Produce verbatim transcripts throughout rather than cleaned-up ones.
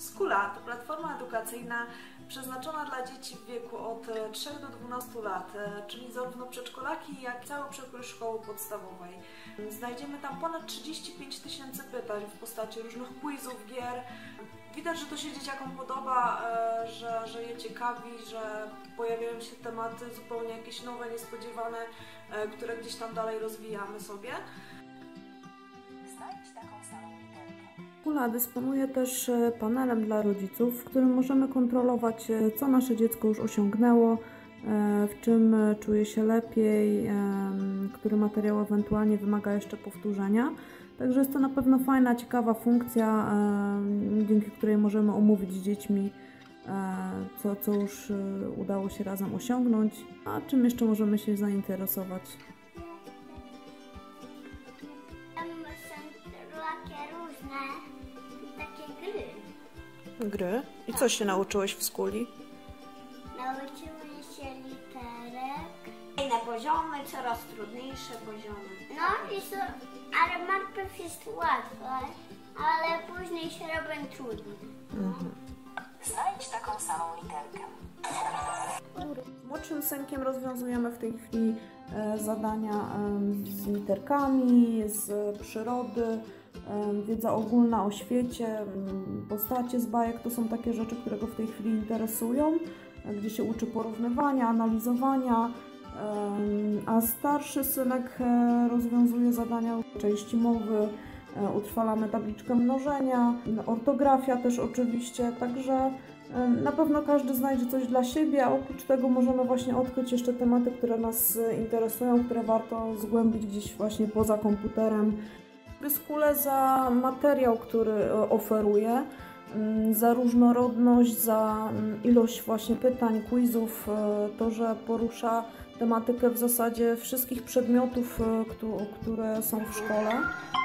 Skula to platforma edukacyjna przeznaczona dla dzieci w wieku od trzech do dwunastu lat, czyli zarówno przedszkolaki, jak i cały przekrój szkoły podstawowej. Znajdziemy tam ponad trzydzieści pięć tysięcy pytań w postaci różnych quizów, gier. Widać, że to się dzieciakom podoba, że, że je ciekawi, że pojawiają się tematy zupełnie jakieś nowe, niespodziewane, które gdzieś tam dalej rozwijamy sobie. Skula dysponuje też panelem dla rodziców, w którym możemy kontrolować, co nasze dziecko już osiągnęło, w czym czuje się lepiej, który materiał ewentualnie wymaga jeszcze powtórzenia. Także jest to na pewno fajna, ciekawa funkcja, dzięki której możemy omówić z dziećmi, co, co już udało się razem osiągnąć, a czym jeszcze możemy się zainteresować. Tam są takie różne takie gry. Gry? I co się nauczyłeś w skuli? Nauczyły się literek. Kolejne poziomy, coraz trudniejsze poziomy. No i są, ale najpierw jest łatwe, ale później się robią trudne. Mhm. Znajdź taką samą literkę. Z młodszym synkiem rozwiązujemy w tej chwili zadania z literkami, z przyrody, wiedza ogólna o świecie, postacie z bajek. To są takie rzeczy, które go w tej chwili interesują, gdzie się uczy porównywania, analizowania, a starszy synek rozwiązuje zadania części mowy, utrwalamy tabliczkę mnożenia, ortografia też oczywiście, także na pewno każdy znajdzie coś dla siebie, a oprócz tego możemy właśnie odkryć jeszcze tematy, które nas interesują, które warto zgłębić gdzieś właśnie poza komputerem. Skulę za materiał, który oferuje, za różnorodność, za ilość właśnie pytań, quizów, to, że porusza tematykę w zasadzie wszystkich przedmiotów, które są w szkole.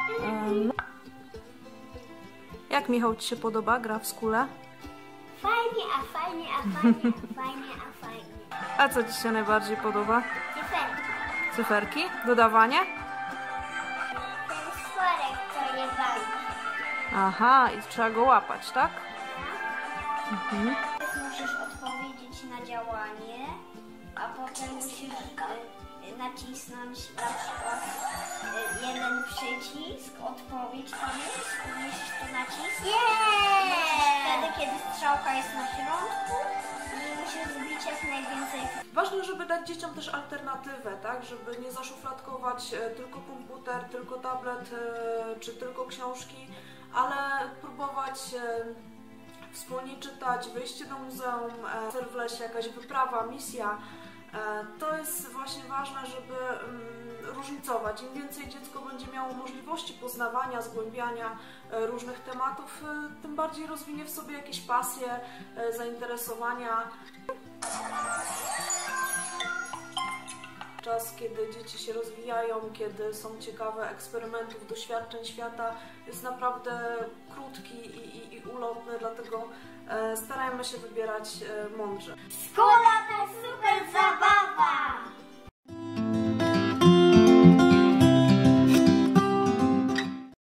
Jak, Michał, Ci się podoba gra w Skulę? Fajnie, a fajnie, a fajnie, a fajnie, a fajnie. A co Ci się najbardziej podoba? Cyferki. Cyferki? Dodawanie? Ten stworek, co je bawi. Aha, i trzeba go łapać, tak? Mhm. Musisz odpowiedzieć na działanie, a potem musisz y, nacisnąć na przykład y, jeden przycisk, odpowiedź tam jest, musisz to nacisnąć. Yeah! Musisz wtedy, kiedy strzałka jest na środku i musisz zbić jak najwięcej. Ważne, żeby dać dzieciom też alternatywę, tak? Żeby nie zaszufladkować tylko komputer, tylko tablet czy tylko książki, ale próbować wspólnie czytać, wyjście do muzeum, spacer w lesie, jakaś wyprawa, misja. To jest właśnie ważne, żeby różnicować. Im więcej dziecko będzie miało możliwości poznawania, zgłębiania różnych tematów, tym bardziej rozwinie w sobie jakieś pasje, zainteresowania. Czas, kiedy dzieci się rozwijają, kiedy są ciekawe eksperymentów, doświadczeń świata, jest naprawdę krótki i, i, i ulotny, dlatego starajmy się wybierać mądrze. Szkoła to super zabawa!